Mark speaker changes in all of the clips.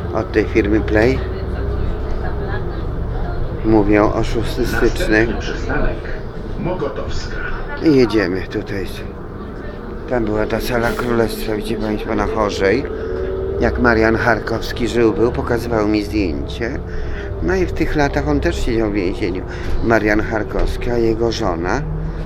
Speaker 1: od tej firmy Play. Mówią o 6 stycznia.
Speaker 2: Przystanek Mokotowska.
Speaker 1: I jedziemy tutaj. Tam była ta sala królestwa, widzicie Państwo, na Chorzej. Jak Marian Charkowski był, pokazywał mi zdjęcie. No i w tych latach on też siedział w więzieniu. Marian Charkowski, a jego żona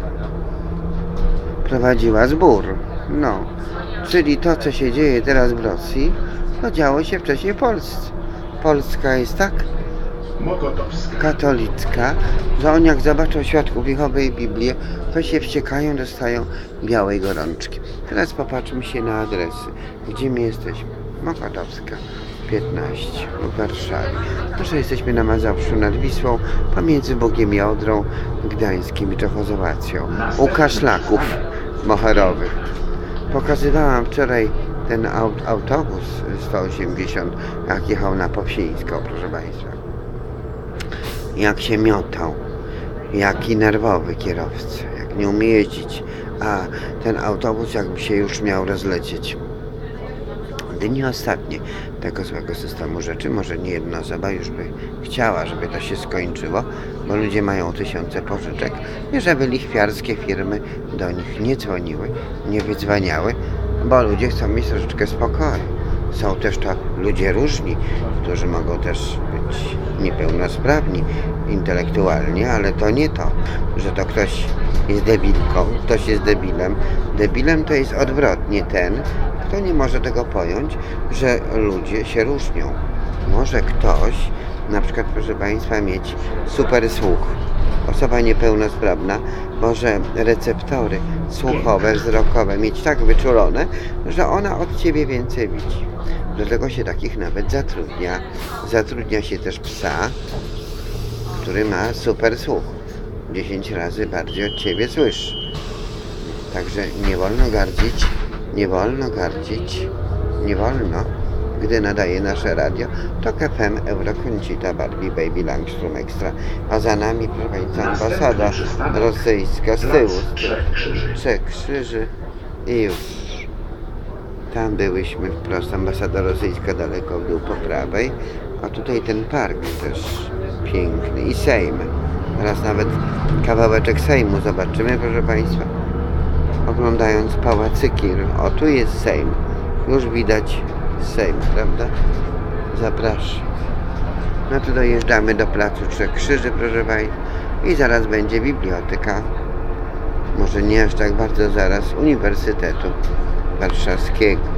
Speaker 1: prowadziła zbór. No, czyli to, co się dzieje teraz w Rosji, to działo się wcześniej w Polsce. Polska jest tak
Speaker 2: Mokotowska.
Speaker 1: katolicka, że oni jak zobaczą Świadków Jehowy i Biblię, to się wściekają, dostają białej gorączki. Teraz popatrzmy się na adresy. Gdzie my jesteśmy? Mokotowska 15 w Warszawie. Może jesteśmy na Mazowszu nad Wisłą, pomiędzy Bogiem i Odrą, Gdańskim i Czechosłowacją. U Kaszlaków moherowych. Pokazywałam wczoraj ten autobus 180, jak jechał na Powsińską, proszę Państwa. Jak się miotał, jaki nerwowy kierowca, jak nie umie jeździć, a ten autobus jakby się już miał rozlecieć. Dni ostatnie tego złego systemu rzeczy, może nie jedna osoba już by chciała, żeby to się skończyło, bo ludzie mają tysiące pożyczek i żeby lichwiarskie firmy do nich nie dzwoniły, nie wydzwaniały, bo ludzie chcą mieć troszeczkę spokoju. Są też to ludzie różni, którzy mogą też być niepełnosprawni intelektualnie, ale to nie to, że to ktoś jest debilką, ktoś jest debilem. Debilem to jest odwrotnie ten, kto nie może tego pojąć, że ludzie się różnią. Może ktoś, na przykład proszę Państwa, mieć super słuch. Osoba niepełnosprawna może receptory słuchowe, wzrokowe mieć tak wyczulone, że ona od Ciebie więcej widzi. Do tego się takich nawet zatrudnia. Zatrudnia się też psa, który ma super słuch. 10 razy bardziej od Ciebie słyszy. Także nie wolno gardzić, nie wolno gardzić, nie wolno. Gdy nadaje nasze radio, to FM Eurokoncita Barbie Baby Langstrom Extra, a za nami, proszę Państwa, ambasada rosyjska z tyłu. Trzech Krzyży i już. Tam byłyśmy wprost, ambasada rosyjska daleko w dół po prawej, a tutaj ten park też piękny i Sejm. Teraz nawet kawałeczek Sejmu zobaczymy, proszę Państwa, oglądając pałacyki. O, tu jest Sejm, już widać Sejm, prawda? Zapraszam. No to dojeżdżamy do placu Trzech Krzyży, proszę Państwa, i zaraz będzie biblioteka, może nie aż tak bardzo zaraz, Uniwersytetu Warszawskiego.